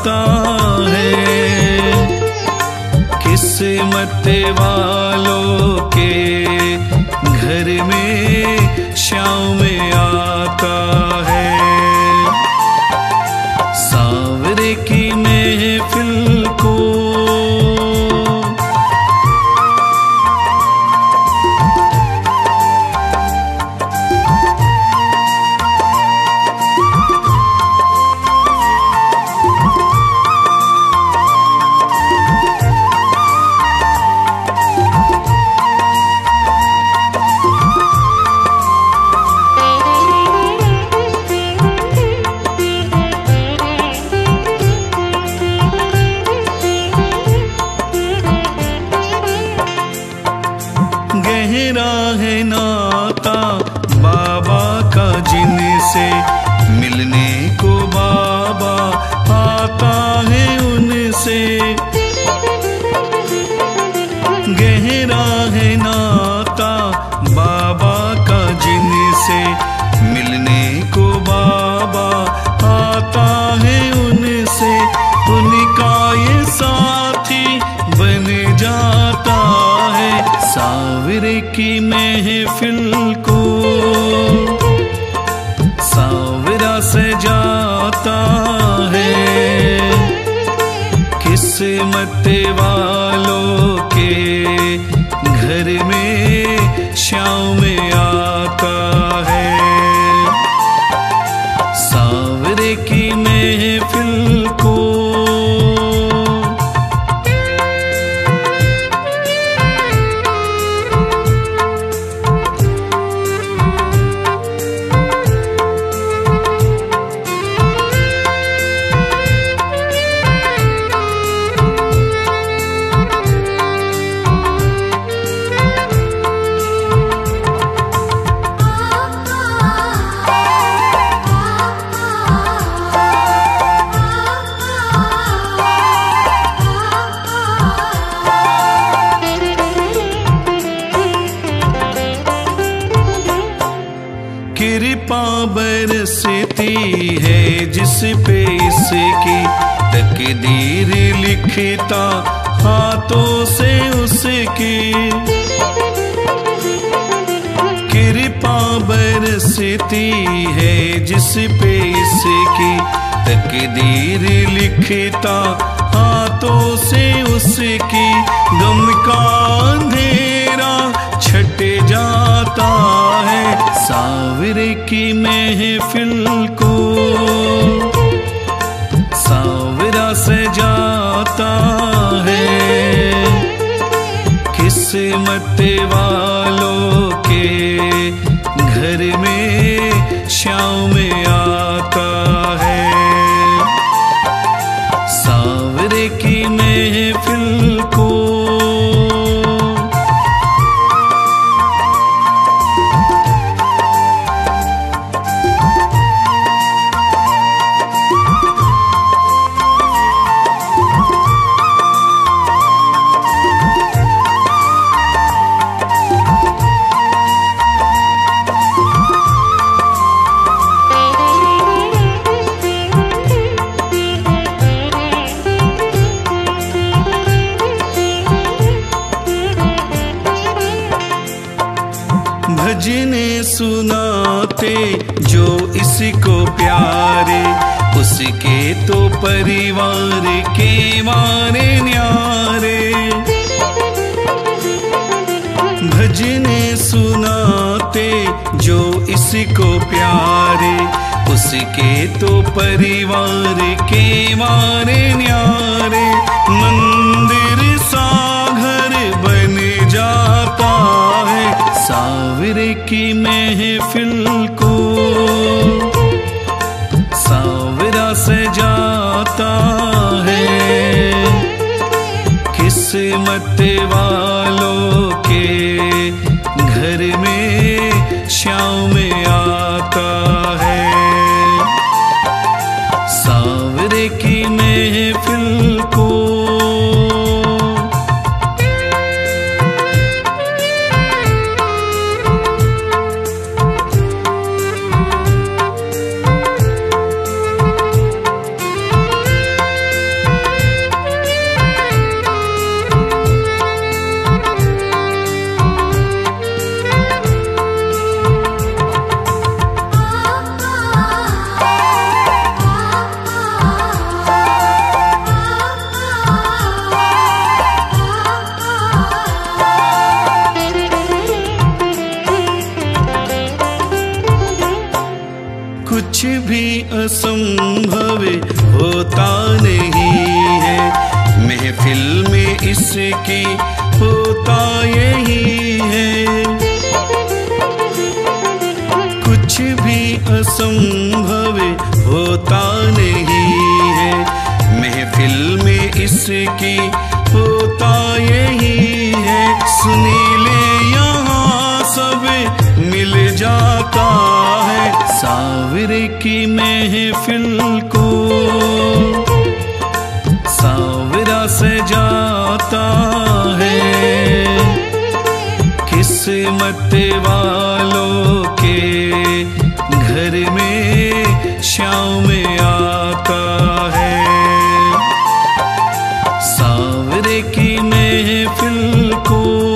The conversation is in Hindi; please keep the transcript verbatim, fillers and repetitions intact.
जाता है, किस्मत वालों के घर में शाम आता है। सांवरे की महफिल को गहरा है नाता बाबा का, जिनसे मिलने को बाबा आता है उनसे। गहरा है नाता बाबा का, जिनसे मिलने को बाबा आता है उनसे। उनका ये साथी बन जाता है, सांवरे की महफिल को सांवरा सजाता है, किस्मत वालों के घर में शाम आता है। सांवरे की महफिल को कृपा बरसती है जिस पे इसकी, तकदीर लिखता हाथों से उसकी। कृपा बरसती है जिस पे इसकी, तकदीर लिखता हाथों से उसकी। गम का अंधेरा छट जाता है, सांवरे की महफिल को सांवरा सजाता है, किस्मत वालों के घर में शाम आता है। सांवरे की महफिल को भजने सुनाते जो इसको प्यारे, उसके तो परिवार के मारे न्यारे। भजने सुनाते जो इसको प्यारे, उसके तो परिवार के मारे न्यारे। मंदिर सा घर बन जाता है, सांवरे की महफिल को सांवरा सजाता है, किस्मत वालों के घर में शाम आता है। सांवरे की महफिल को भी असंभव होता नहीं है, महफिल में इसकी होता यही है। कुछ भी असंभव होता नहीं है, महफिल में इसकी होता यही है। सुनीले यहाँ सब मिल जाता है, सावरे की महफिल को सावरा सजाता है। किस्मत वालों के घर में शाम आता है, सावरे की महफिल को